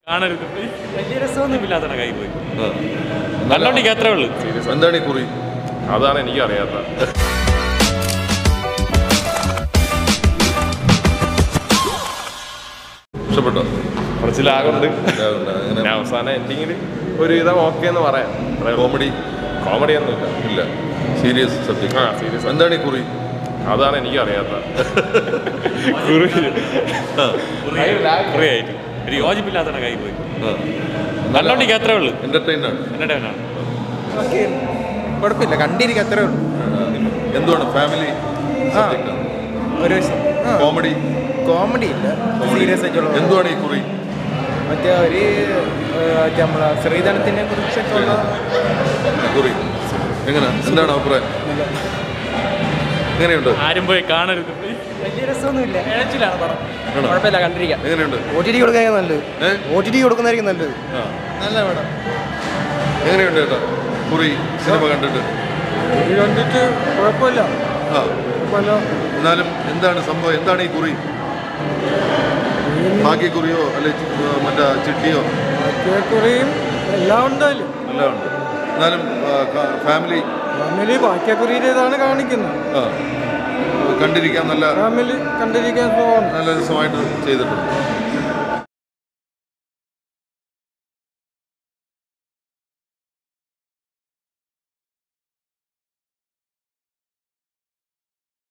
കാണരുത് വലിയ രസമൊന്നുമില്ലാത്ത കൈ പോയി നല്ലോണ്ടിക്ക് അത്രേ ഉള്ളൂ. എന്താണ് ഈ കുറി? അതാണ് എനിക്ക് അറിയാത്ത. ഇഷ്ടപ്പെട്ടോ? കുറച്ചിലാകുന്നുണ്ട്. അവസാനം എൻഡിങ്ങിൽ ഒരുവിധം ഓക്കെ എന്ന് പറയാം. കോമഡി ഒന്നുമില്ല. ഇല്ല, സീരിയസ് സബ്ജക്ട്. സീരിയസ്. എന്താണ് ഈ കുറി? അതാണ് എനിക്ക് അറിയാത്ത. കുറിയായിട്ട് ഒരു യോജിപ്പില്ലാത്ത കൈ പോയി നല്ലോണ്ടിക്ക് അത്രേ ഉള്ളൂ. എന്റർടൈനാണ്. കുഴപ്പമില്ല, കണ്ടിരിക്കും അത്രേ ഉള്ളൂ. എന്തുവാണ് ഫാമിലി ഒരു കോമഡി ഇല്ല, സീരിയസ് ആയിട്ടുള്ള. എന്തുവാണ് ഈ കുറി? മറ്റേ ഒരു നമ്മളെ ശ്രീധനത്തിനെ കുറിച്ചൊക്കെയുള്ള കുറി. എങ്ങനെ? എന്താണ് അഭിപ്രായം? എങ്ങനെയുണ്ട്? ആരും പോയി കാണരുത് വലിയ രസമൊന്നുമില്ല. പടം കുഴപ്പമില്ല, കണ്ടിരിക്കാം. എങ്ങനെയുണ്ട്? OTT കൊടുക്കാനായിരിക്കും നല്ലത്. OTT കൊടുക്കുന്നതായിരിക്കും നല്ലത്. നല്ല പടം. എങ്ങനെയുണ്ട് ചേട്ടാ കുറി സിനിമ കണ്ടിട്ട്? കുഴപ്പമില്ല. എന്നാലും എന്താണ് സംഭവം? എന്താണ് ഈ കുറി? ഭാഗ്യക്കുറിയോ അല്ലെ മറ്റേ ചിട്ടിയോ? ഭാഗ്യക്കുറിയും എല്ലാം ഉണ്ടല്ലോ. എല്ലാം ഉണ്ട്. എന്നാലും ഫാമിലി ഭാഗ്യക്കുറിയിലേതാണ് കാണിക്കുന്നത്. കണ്ടിരിക്കാൻ നല്ല ഫാമിലി കണ്ടിരിക്കാൻ നല്ല രസമായിട്ട് ചെയ്തിട്ടുണ്ട്.